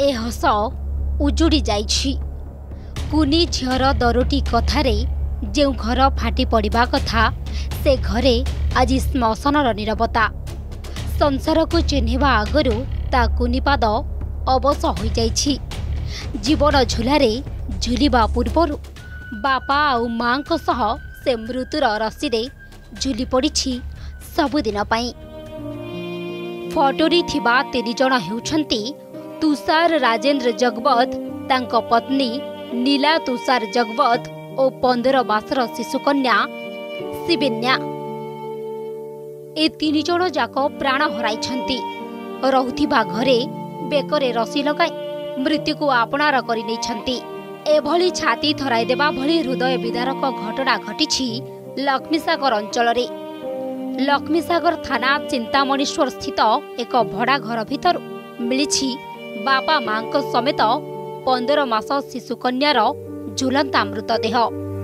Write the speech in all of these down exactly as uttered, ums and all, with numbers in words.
ए हस उजुड़ी जाइछि। कुनी झीर दरोटी कथारे जो घर फाटी पड़ा कथा से घरे आज श्मशानर नीरवता। संसार को चिन्हिबा आगरू ता कुनीपाद अवश हो जाइछि। जीवन झुलारे झुलिबा पूर्वरु बापा आउ मां को सह से मृत्युर रस्सी रे झुली पड़िछि सबुदिन पाई। फटोरी थिबा तीन जण हेउछंती तुषार राजेंद्र जगवत, तांको पत्नी नीला तुषार जगवत और पंद्रह मासर शिशुकन्या शिबिन्या। ए तीन जण जाक प्राण हराइछंती। रहुथिबा घरे बेकरे रसी लगाई मृत्यु को आपणार करि नैछंती। एभली छाती थराई देबा भली हृदय विदारक घटना घटिछि लक्ष्मीसागर अंचल रे। लक्ष्मीसागर थाना चिंतामणीश्वर स्थित एक भड़ा घर भितर मिलिछि बापा मां को समेत पंद्रह मास शिशुकन्यार झुलंता मृतदेह।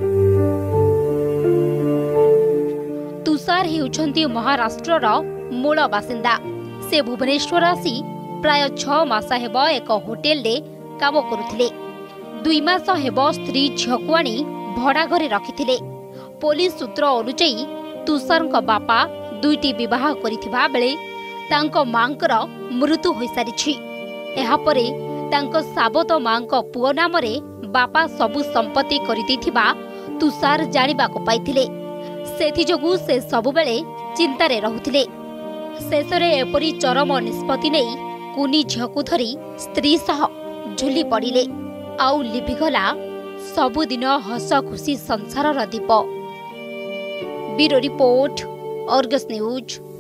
तुषार हेउछंती महाराष्ट्रर मूल बासिंदा। से भुवनेश्वर आसी प्राय छह मास हेब एक होटेल रे काम करुथिले। दुई मास हेब स्त्री झियकु आनी भड़ा घरे रखिथिले। पुलिस सूत्र अनुଯାयी तुषारଙ୍କ बापा दुईटी विवाह करिथिबा बेले तांको मांकर मृत्यु होई सारिछि। एहा परे तांको साबत मांको पुओ नामरे बापा सबु संपत्ति करिदिथिबा तुषार जानिबाको पाइथिले। सेथि जोगु से सबु बेले चिंतारे रहुथिले। शेषरे एपरी चरम निष्पत्ति नै कुनी झियकु धरी स्त्री सह झुली पड़िले। आउ लिभिगला सबुदिन हस खुशी संसारर दीप। Bureau report, Argus news.